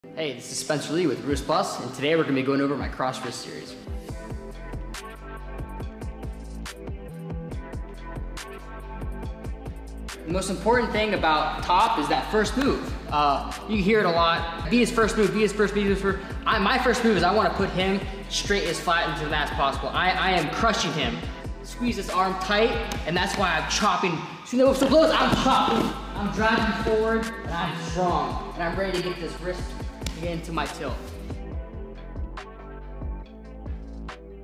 Hey, this is Spencer Lee with Roost Plus, and today we're going to be going over my cross wrist series. The most important thing about top is that first move. You hear it a lot. Be his first move, be his first, be his first. My first move is I want to put him straight as flat into the mat as possible. I am crushing him. Squeeze this arm tight, and that's why I'm chopping. See the so close? I'm chopping. I'm driving forward, and I'm strong. And I'm ready to get this wrist into my tilt.